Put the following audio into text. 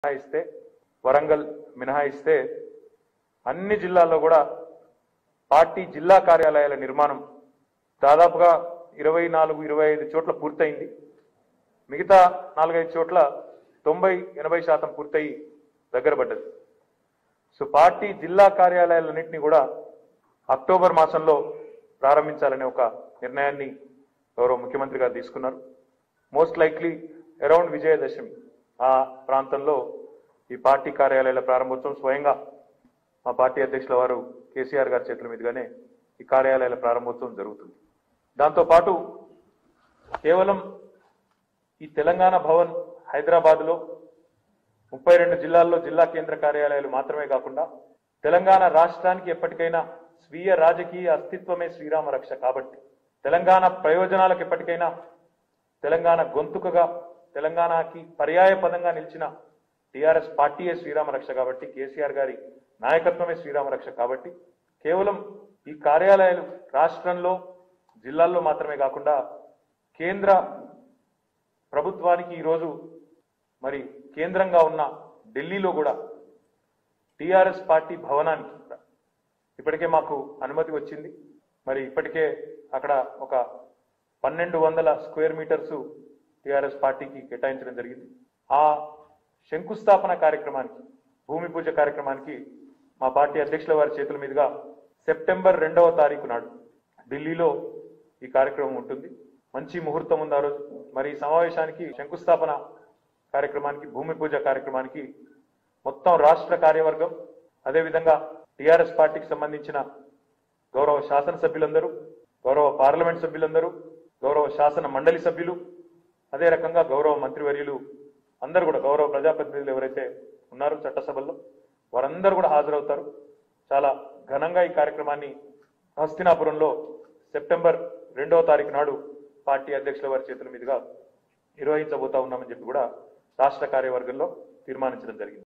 మినహాయిస్తే వరంగల్ మినహాయిస్తే అన్ని జిల్లాల్లో కూడా పార్టీ జిల్లా కార్యాలయాల నిర్మాణం దాదాపుగా 24-25 చోట్ల పూర్తయింది. మిగతా 4-5 చోట్ల 90-80% పూర్తయి దగ్గర పడ్డది. సో పార్టీ జిల్లా కార్యాలయాలన్నింటినీ కూడా అక్టోబర్ మాసంలో ప్రారంభించాలనే ఒక నిర్ణయాన్ని గౌరవ ముఖ్యమంత్రి గారు తీసుకున్నారు. మోస్ట్ లైక్లీ అరౌండ్ విజయదశమి ఆ ప్రాంతంలో ఈ పార్టీ కార్యాలయాల ప్రారంభోత్సవం స్వయంగా మా పార్టీ అధ్యక్షుల వారు కేసీఆర్ గారి చేతుల మీదుగానే ఈ కార్యాలయాల ప్రారంభోత్సవం జరుగుతుంది. దాంతోపాటు కేవలం ఈ తెలంగాణ భవన్ హైదరాబాద్లో 32 జిల్లాల్లో జిల్లా కేంద్ర కార్యాలయాలు మాత్రమే కాకుండా తెలంగాణ రాష్ట్రానికి ఎప్పటికైనా స్వీయ రాజకీయ అస్తిత్వమే శ్రీరామ రక్ష కాబట్టి తెలంగాణ ప్రయోజనాలకు ఎప్పటికైనా తెలంగాణ గొంతుకగా తెలంగాణకి పర్యాయ పదంగా నిలిచిన టీఆర్ఎస్ పార్టీయే శ్రీరామ రక్ష కాబట్టి కేసీఆర్ గారి నాయకత్వమే శ్రీరామ రక్ష కాబట్టి కేవలం ఈ కార్యాలయాలు రాష్ట్రంలో జిల్లాల్లో మాత్రమే కాకుండా కేంద్ర ప్రభుత్వానికి ఈరోజు మరి కేంద్రంగా ఉన్న ఢిల్లీలో కూడా టీఆర్ఎస్ పార్టీ భవనానికి ఇప్పటికే మాకు అనుమతి వచ్చింది. మరి ఇప్పటికే అక్కడ ఒక 1200 స్క్వేర్ మీటర్స్ టీఆర్ఎస్ పార్టీకి కేటాయించడం జరిగింది. ఆ శంకుస్థాపన కార్యక్రమానికి భూమి పూజ కార్యక్రమానికి మా పార్టీ అధ్యక్షుల వారి చేతుల మీదుగా సెప్టెంబర్ 2వ తారీఖు నాడు ఢిల్లీలో ఈ కార్యక్రమం ఉంటుంది. మంచి ముహూర్తం ఉంది ఆ రోజు. మరి ఈ సమావేశానికి శంకుస్థాపన కార్యక్రమానికి భూమి పూజ కార్యక్రమానికి మొత్తం రాష్ట్ర కార్యవర్గం అదేవిధంగా టీఆర్ఎస్ పార్టీకి సంబంధించిన గౌరవ శాసనసభ్యులందరూ గౌరవ పార్లమెంట్ సభ్యులందరూ గౌరవ శాసన మండలి సభ్యులు అదే రకంగా గౌరవ మంత్రివర్యులు అందరూ కూడా గౌరవ ప్రజాప్రతినిధులు ఎవరైతే ఉన్నారో చట్టసభల్లో వారందరూ కూడా హాజరవుతారు. చాలా ఘనంగా ఈ కార్యక్రమాన్ని హస్తినాపురంలో సెప్టెంబర్ 2వ తారీఖు నాడు పార్టీ అధ్యక్షుల వారి చేతుల మీదుగా నిర్వహించబోతా ఉన్నామని చెప్పి కూడా రాష్ట్ర కార్యవర్గంలో తీర్మానించడం జరిగింది.